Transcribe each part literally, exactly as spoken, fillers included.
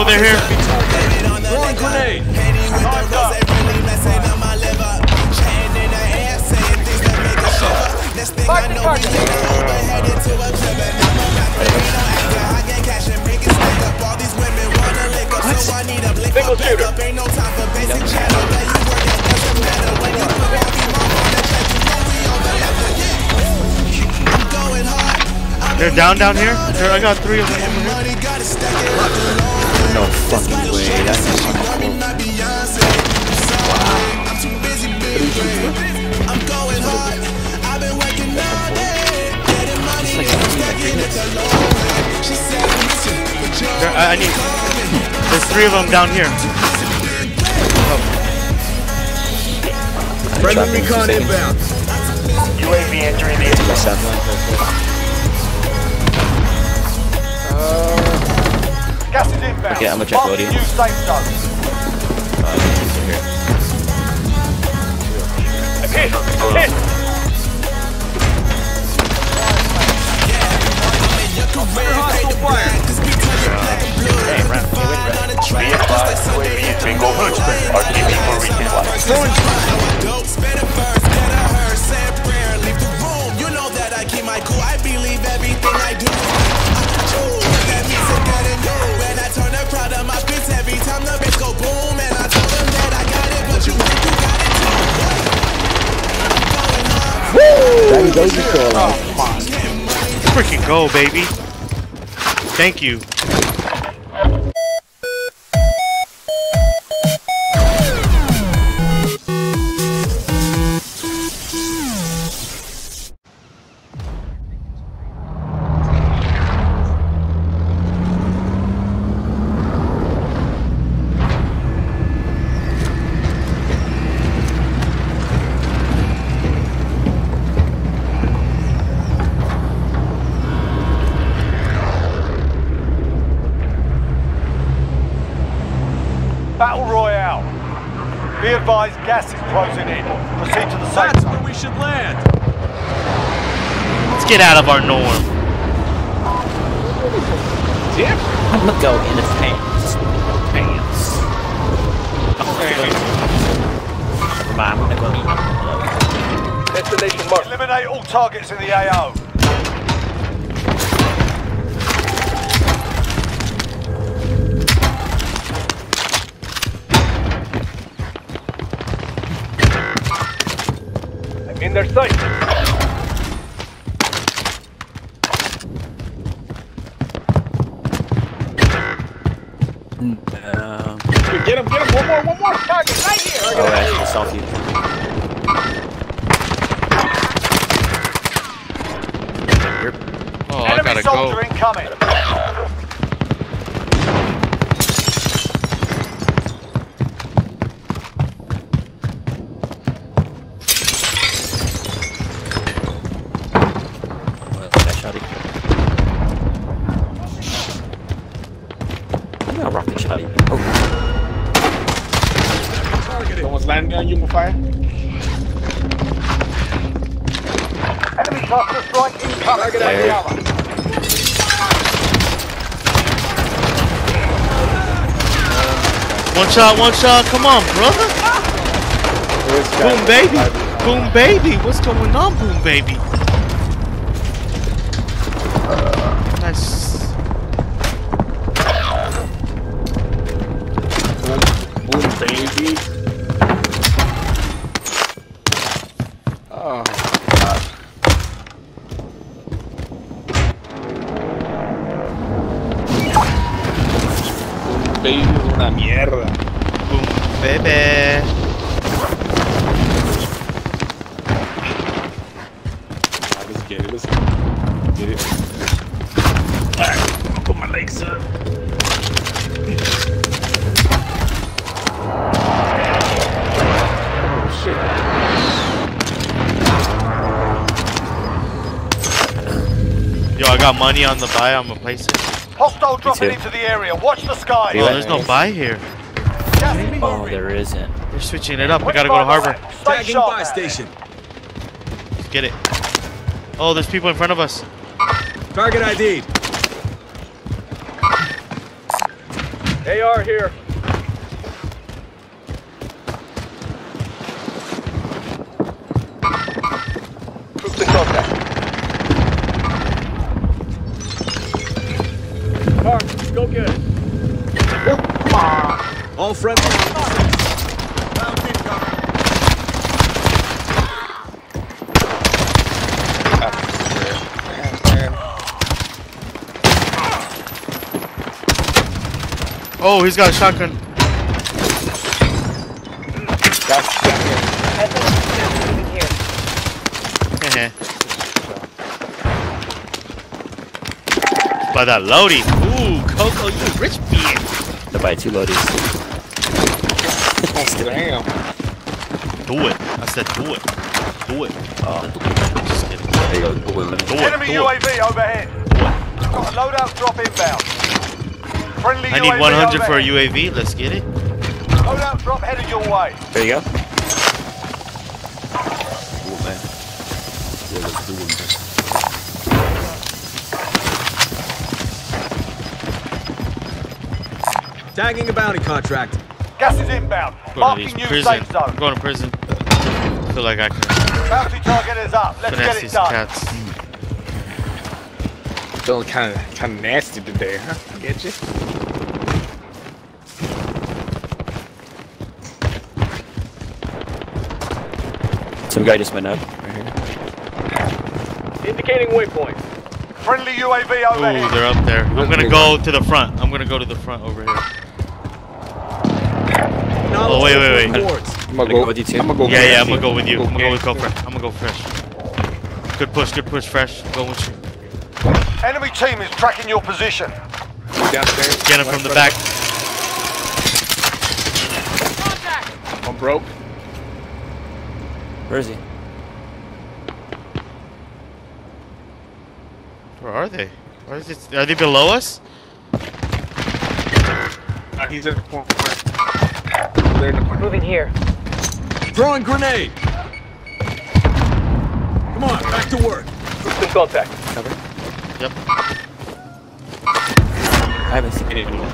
they're here. Throwing grenade. Single shooter. They're down down here. They're, I got three of them over here. No fucking way. That's not cool. There, I, I need. There's three of them down here. Friendly recon inbound. U A V entering the area. Gas is inbound. Okay, I'm gonna check Bodhi. New safe zone. Uh, here. I'm hit. I'm hit. Hostile fire. Hey, round. Be advised, U A V is bingo. R T B for resupply. Freaking go, baby. Thank you. Battle Royale. Be advised, gas is closing in. Proceed to the safe That's zone. where we should land. Let's get out of our norm. I'm gonna go in the pants. Pants. Okay. Never mind, I'm gonna go eat. Destination marked. Eliminate all targets in the A O. In their sight. Um, Get him, get him, one more, one more target right here. Alright, I'll solve you. Oh, I Enemy gotta soldier go. incoming. Someone's landing on you, Mafia. Enemy cluster strike incoming. There. One shot, one shot. Come on, brother. Boom, baby. Boom, baby. What's going on, boom, baby? Nice. Boom, baby. Oh, God. Boom, baby es una mierda. Boom, baby. Let's get it, let's get it. Alright, put my legs up. Oh shit. Yo, I got money on the buy. I'm gonna place it. Hostile dropping too. into the area. Watch the sky. Oh, there's no buy here. Gas Oh, there isn't. They're switching it up. We gotta go to Harbor. Stay Tagging sharp. buy station. Let's get it. Oh, there's people in front of us. Target I D'd. A R here. Troops in contact. Mark, go get it. All friendly. Found incoming. Oh, he's got a shotgun. Heh. By that loadie. Ooh, Coco, you rich bitch. To buy two loadies. Damn. Do it. I said do it. Do it. Oh, Just kidding. there you go. Do it. Do it. Enemy Do U A it. V overhead. Got a loadout drop inbound. Friendly I U A V need one hundred for a overhead. U A V. Let's get it. Loadout drop headed your way. There you go. Do it, man. Yeah, let's do it, man. Tagging a bounty contract. Gas is inbound. Go to Marking these new prison. safe zone. I'm going to prison. I feel like I can Bounty target is up. Let's finesse get it these done. cats. Feeling kind of kind of nasty today, huh? Get you? Some guy just went up right here. Indicating waypoint. Friendly U A V Ooh, overhead. they're up there. I'm gonna go to the front. I'm gonna go to the front over here. Oh, wait, wait, wait. I'm gonna Gonna go. go with you too? I'm gonna go. Yeah, yeah, I'm fresh. gonna go with you. I'm gonna go with Go go fresh. I'm gonna go fresh. Good push, good push, fresh. Go with you. Enemy team is tracking your position. downstairs. Get him from the back. I'm broke. Where is he? Where are they? Where is it? Are they below us? Uh, he's in the corner. They're in the corner. Moving here. Throwing grenade. Come on, back to work. Troops in contact. Cover. Yep. I haven't seen anyone.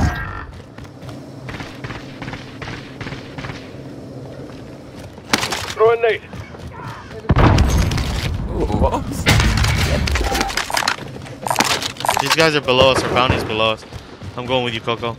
Throw a nade. Ooh, These guys are below us. Our bounty's below us. I'm going with you, Coco.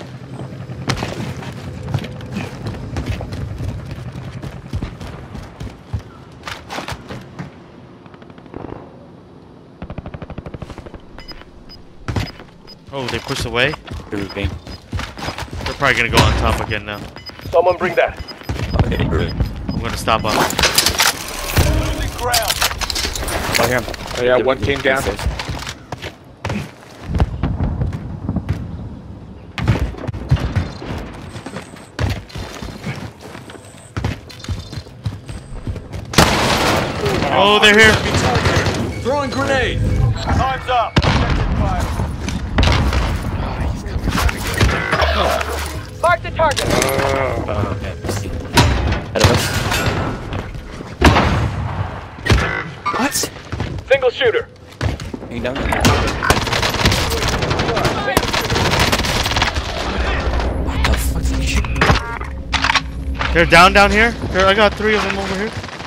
Oh, they pushed away? Grouping. They're probably gonna go on top again now. Someone bring that. Okay, grouping. I'm gonna stop on. Losing ground. Oh, here. Oh, yeah, one came down. Oh, they're here. Throwing grenade. Time's up. Objective fire. Mark the target. Oh, okay. I see. Ahead of us. What? Single shooter. Hang down. What the fuck did he shoot? They're down down here. There, I got three of them over here.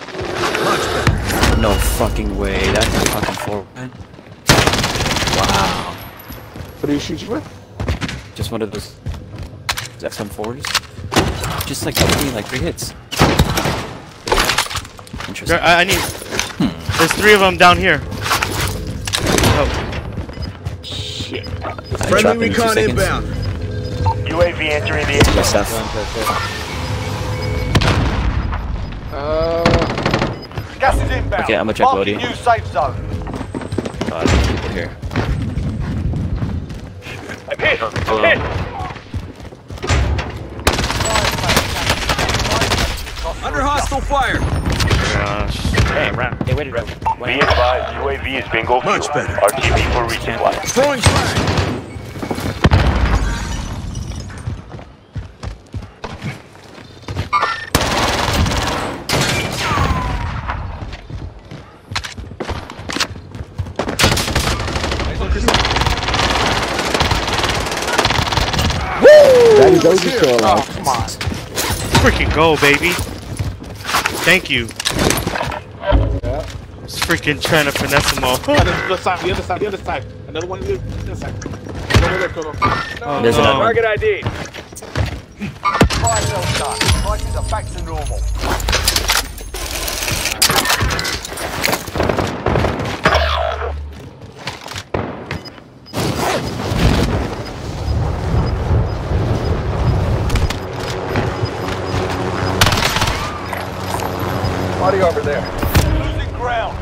No fucking way. That's a fucking four, man. Wow. What do you shoot you with? Just one of those X M fours. Just like three, like three hits. Interesting. There, I, I need. There's three of them down here. Oh, Shit. I Friendly dropped in two recon seconds. inbound. U A V entering the Good area. stuff. Uh, Gas is inbound. Okay, I'm gonna check Marking loading. new safe zone. Oh, there's people here. I'm hit. I'm Hello. hit. Under hostile fire. gosh. Hey, round. Hey, wait, round. Be advised, U A V is bingo fuel. Much better. R T B for resupply. Throwing fire. Daddy Dozy still alive. Oh, come on. Freaking go, baby. Thank you. Yeah. Just freaking trying to finesse them all. The other side, the other side, the other side. Another one on the other side. Over there, Kono. Oh, there's another one. Target I D. Fire cell done. Prices are back to normal. Body over there. Losing ground.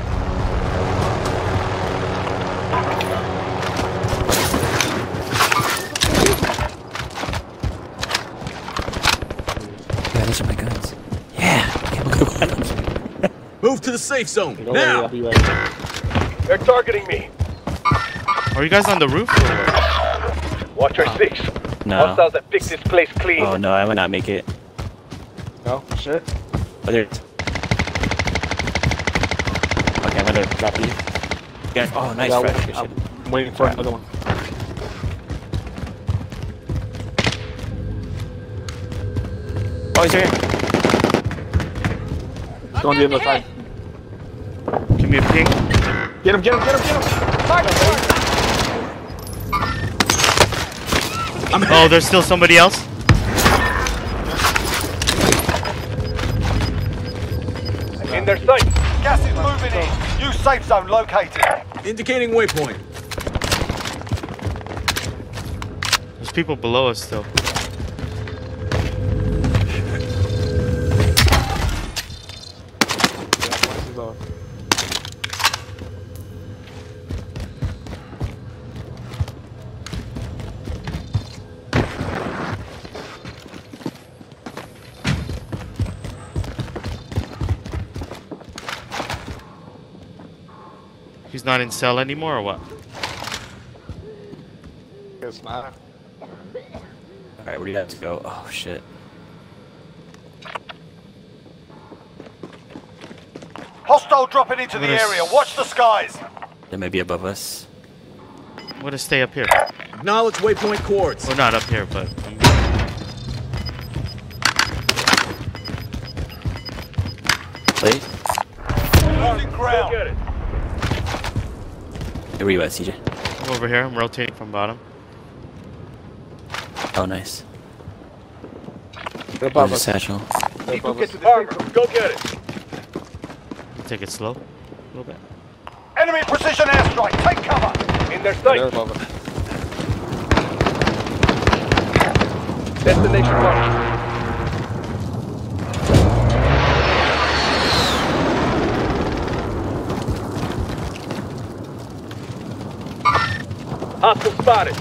Yeah, those are my guns. Yeah, okay, we'll go weapons. Move to the safe zone Go now. away, I'll be right back. They're targeting me. Are you guys on the roof? Watcher six. No. Hostiles that fix this place clean. Oh no, I would not make it. No, sure. Oh, there. Okay, I'm gonna drop you. Yeah. Oh, nice I got fresh. one. Good shit. I'm waiting for another one. Oh, he's here. Go on the other side. Give me a ping. Get him, get him, get him, get him! Oh, there's still somebody else? In their sight. Gas is moving in. New safe zone located. Indicating waypoint. There's people below us still. He's not in cell anymore or what? Guess not. Alright, where do you have to go? Oh shit. Hostile dropping into the What is- area. Watch the skies. They may be above us. I'm gonna stay up here. Acknowledge waypoint coords. Or not up here, but I'm Please? Losing ground. Get it. Where are you at, C J? I'm over here. I'm rotating from bottom. Oh, nice. They're above There's a us. satchel. They're above us. Armor. Go get it. Take it slow. A little bit. Enemy precision airstrike. Take cover. In their sight. They're above us. Destination marked. Hostile spotted.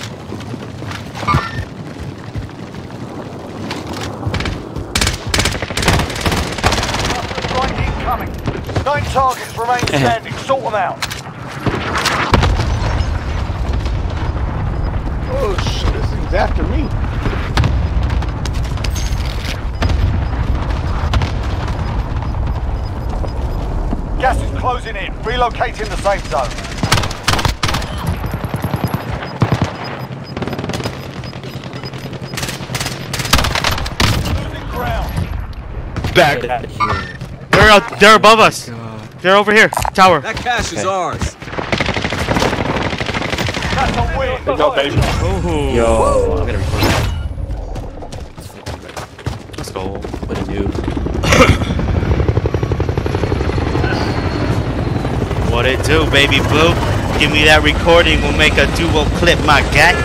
Hostile strike incoming. Nine targets remain standing. Sort them out. Oh shit, this thing's after me. Gas is closing in. Relocating the safe zone. Losing ground. Back. Get out of here. They're out. They're above us. They're over here. Tower. That cash is Okay. ours. That's a win. There you go, baby. Ooh. Yo, I'm gonna record that. Let's go. What a noob. What it do, baby boo? Give me that recording. We'll make a duo clip, my guy.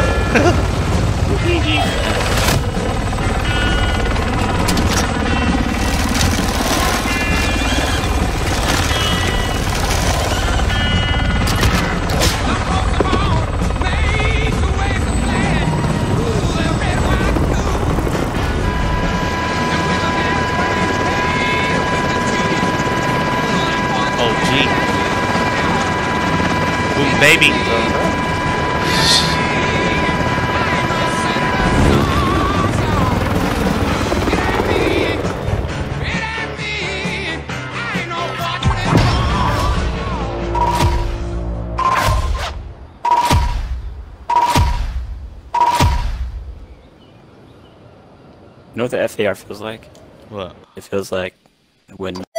Oh, gee. Boom, baby. know what the F A R feels like? What? It feels like when